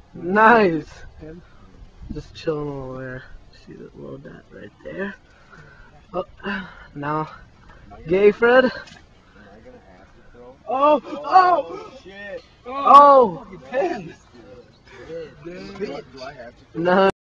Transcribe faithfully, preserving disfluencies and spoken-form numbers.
Nice. Just chilling over there. See that little dot right there. Oh, now, Gay Fred. Oh, oh, shit. Oh, Ten. no.